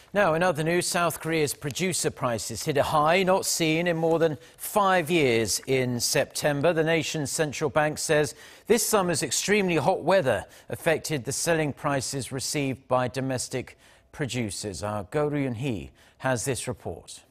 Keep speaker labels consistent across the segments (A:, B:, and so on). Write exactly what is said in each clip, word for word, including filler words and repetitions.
A: Now, in other news, South Korea's producer prices hit a high not seen in more than five years in September. The nation's central bank says this summer's extremely hot weather affected the selling prices received by domestic producers. Our Roon-hee has this report.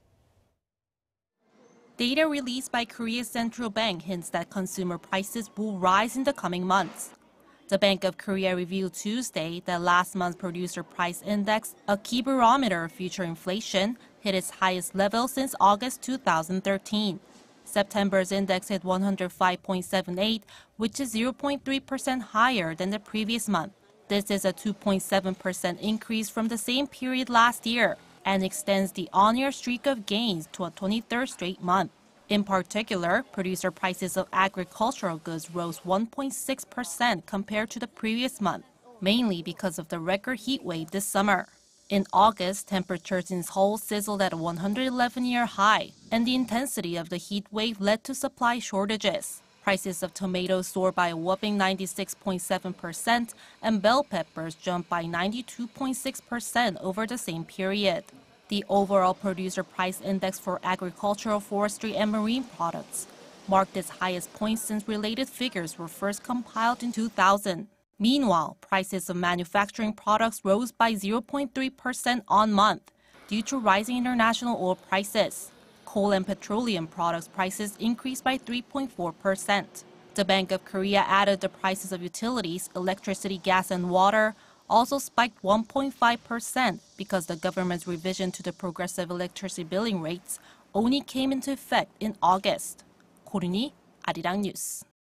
B: Data released by Korea's central bank hints that consumer prices will rise in the coming months. The Bank of Korea revealed Tuesday that last month's producer price index, a key barometer of future inflation, hit its highest level since August two thousand thirteen. September's index hit one hundred five point seven eight, which is zero point three percent higher than the previous month. This is a two point seven percent increase from the same period last year and extends the on-year streak of gains to a twenty-third straight month. In particular, producer prices of agricultural goods rose one point six percent compared to the previous month, mainly because of the record heat wave this summer. In August, temperatures in Seoul sizzled at a one hundred eleven year high, and the intensity of the heat wave led to supply shortages. Prices of tomatoes soared by a whopping ninety-six point seven percent, and bell peppers jumped by ninety-two point six percent over the same period. The overall producer price index for agricultural, forestry, and marine products marked its highest point since related figures were first compiled in two thousand. Meanwhile, prices of manufacturing products rose by zero point three percent on month due to rising international oil prices. Coal and petroleum products prices increased by three point four percent. The Bank of Korea added the prices of utilities, electricity, gas, and water also spiked one point five percent because the government's revision to the progressive electricity billing rates only came into effect in August. Roon-hee, Arirang News.